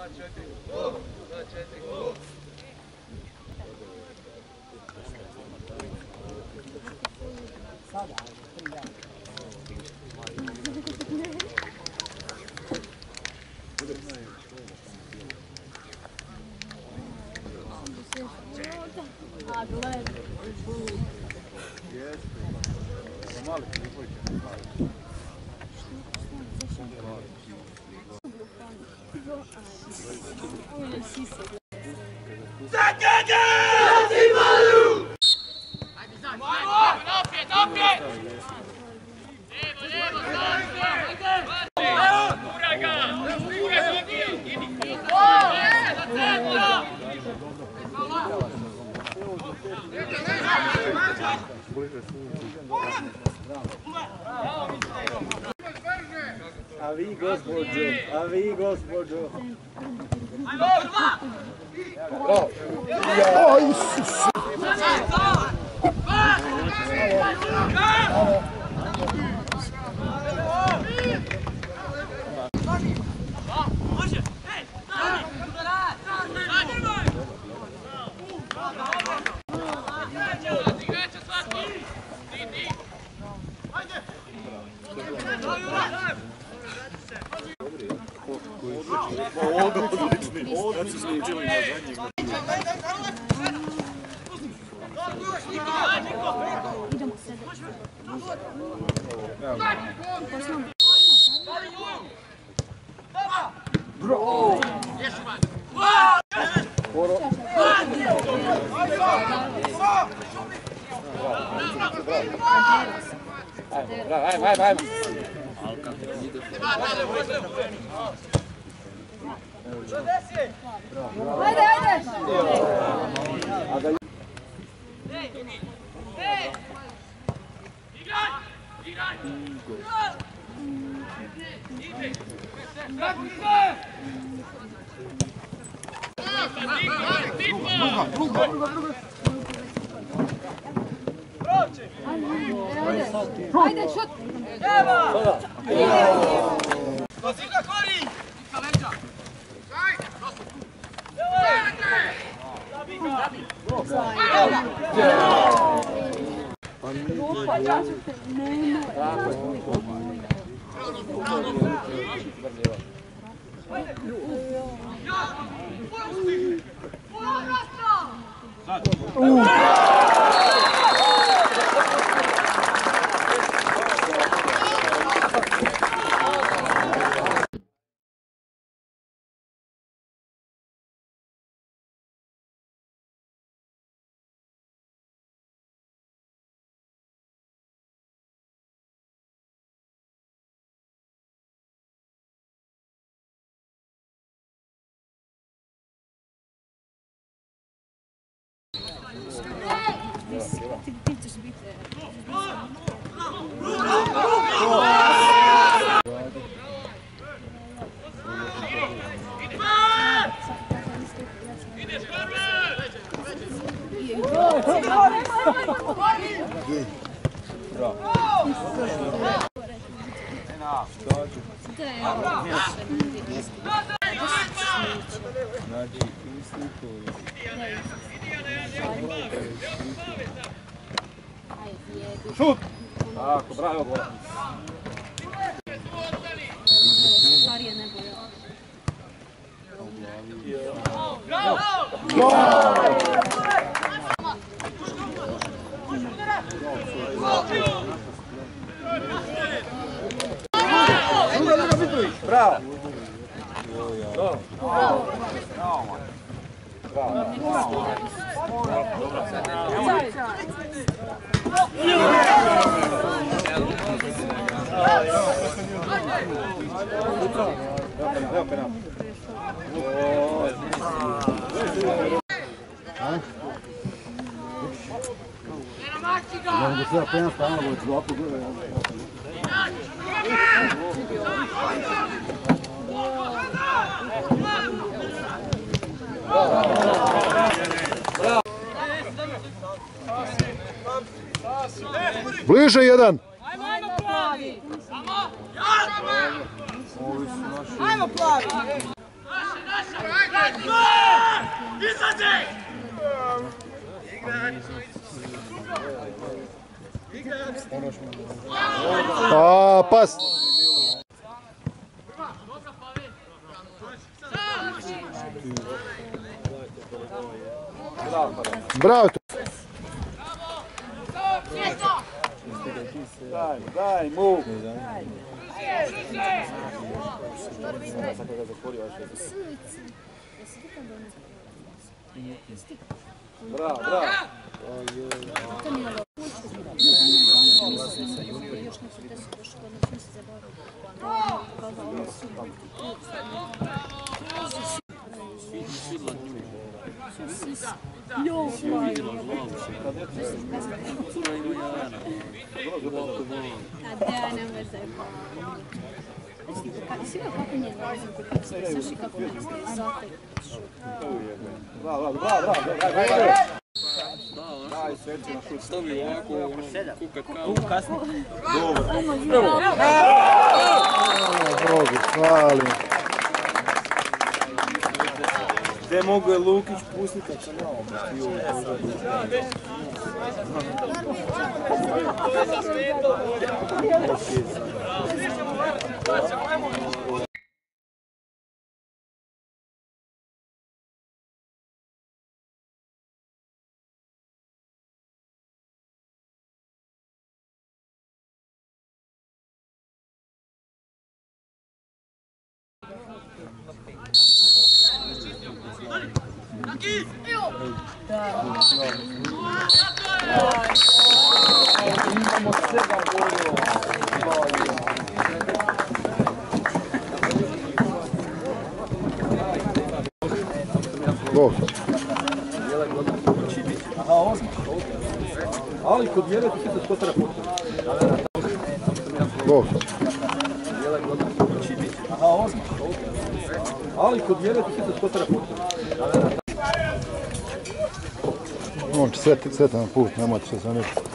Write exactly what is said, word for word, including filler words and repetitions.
A gled. A vi gospođo, a vi gospođo. O, Isus! Idemo sebe. Bro! Ajmo, ajmo, ajmo! Ajde, ajde! Druga, druga, druga! Ajde, šut! Evo! Kosika kori! Ika leđa! Šaj! Ti ti ćeš biti... Šut! Tako, bravo, bola. Starije nego ja. Bravo! Bravo! Bravo! Mogu se apenas tamo već lopu gore. Bliže jedan. Ajmo, ajmo plavi! Samo! Ajmo plavi! Izlazi! A, pas! Bravo! Daj, daj, move. Bravo, bravo. Bravo, bravo, bravo, bravo. Daj, sveći na šut. Stavi ovako, ono, kukat kao. Tu kasno. Dobro. Bogu, hvalim. Gdje mogu je Lukić pustiti kad sam ja obrstio? Imamo sedam bodova. Gol. Aha, osma. Ali kod Jele ti se što treba potrebno. Gol. Aha, osma. Ali kod Jele ti se što treba potrebno. On će sretan put, nemojte se zaneti.